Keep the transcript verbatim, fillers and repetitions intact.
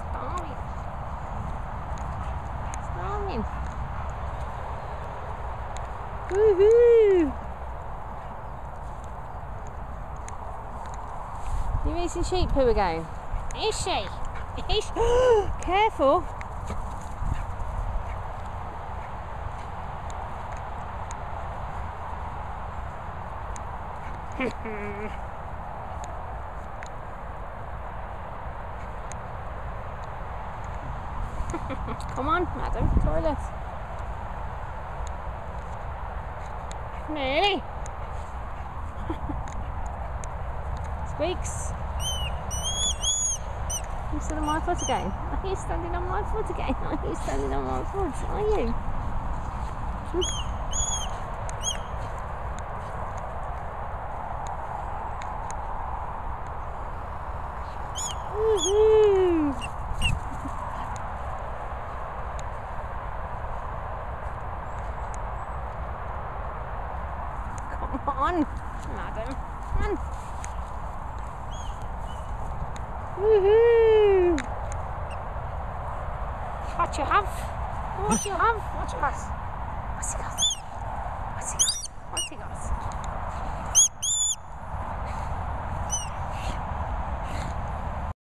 Starving. Starving. Woohoo! You're eating sheep poo again? Is she? Is she? Careful! Come on, madam, toilet. Nearly. Squeaks. You stood on my foot again? Are you standing on my foot again? Are you standing on my foot? Are you? Woohoo! Come on, madam. Come on. Woohoo! What you have? What you have? What you have? What's it got?